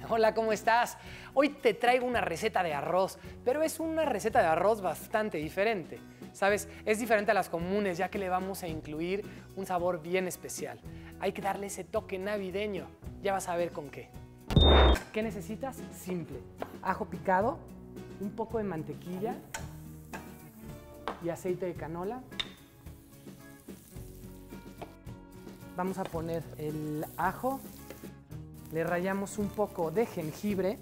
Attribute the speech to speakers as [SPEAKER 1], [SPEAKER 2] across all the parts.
[SPEAKER 1] Hola, ¿cómo estás? Hoy te traigo una receta de arroz, pero es una receta de arroz bastante diferente. ¿Sabes? Es diferente a las comunes, ya que le vamos a incluir un sabor bien especial. Hay que darle ese toque navideño. Ya vas a ver con qué. ¿Qué necesitas? Simple. Ajo picado, un poco de mantequilla y aceite de canola. Vamos a poner el ajo. Le rallamos un poco de jengibre.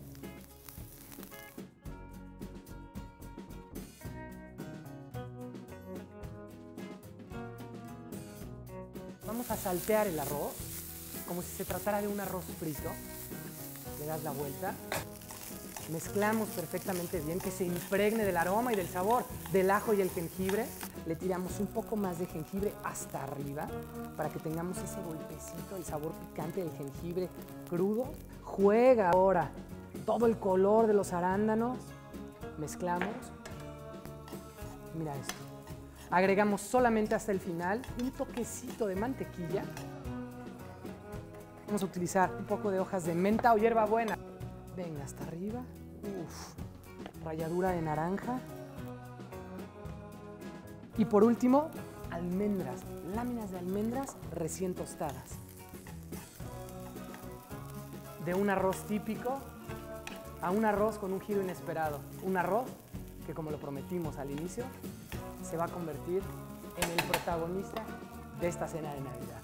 [SPEAKER 1] Vamos a saltear el arroz, como si se tratara de un arroz frito. Le das la vuelta. Mezclamos perfectamente bien, que se impregne del aroma y del sabor del ajo y el jengibre. Le tiramos un poco más de jengibre hasta arriba para que tengamos ese golpecito, el sabor picante del jengibre crudo. Juega ahora todo el color de los arándanos. Mezclamos. Mira esto. Agregamos solamente hasta el final un toquecito de mantequilla. Vamos a utilizar un poco de hojas de menta o hierbabuena. Venga, hasta arriba. Uf, ralladura de naranja. Y por último, almendras, láminas de almendras recién tostadas. De un arroz típico a un arroz con un giro inesperado. Un arroz que, como lo prometimos al inicio, se va a convertir en el protagonista de esta cena de Navidad.